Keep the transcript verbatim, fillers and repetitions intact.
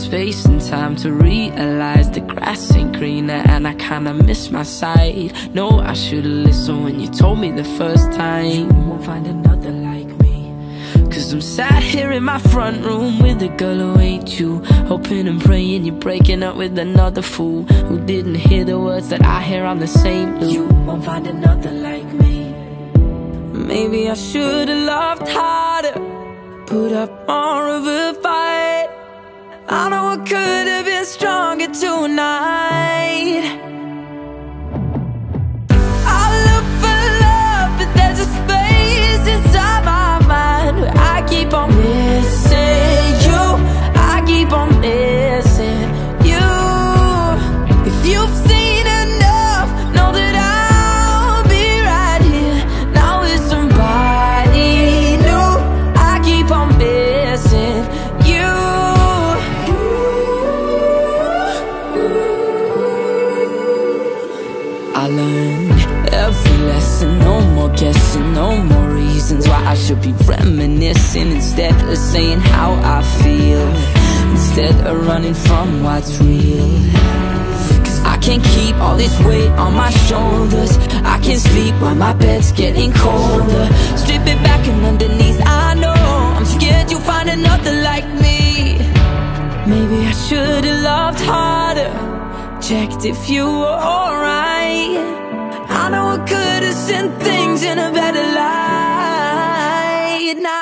space and time to realize the grass ain't greener, and I kinda miss my side. No, I should've listened when you told me the first time. You won't find another like me. Cause I'm sat here in my front room with a girl who ain't you, hoping and praying you're breaking up with another fool who didn't hear the words that I hear on the same loop. You won't find another like me. Maybe I should've loved harder, put up more of a fight. I know I could've been stronger tonight. I look for love, but there's a space inside my mind where I keep on missing you. I keep on missing you. If you've seen enough, know that I'll be right here now with somebody new. I keep on missing you. I learned every lesson, no more guessing, no more reasons why I should be reminiscing. Instead of saying how I feel, instead of running from what's real. Cause I can't keep all this weight on my shoulders. I can't sleep while my bed's getting colder. Strip it back and underneath, I know I'm scared you'll find another like me. Maybe I should've loved harder, checked if you were alright. I know I could've seen things in a better light. Now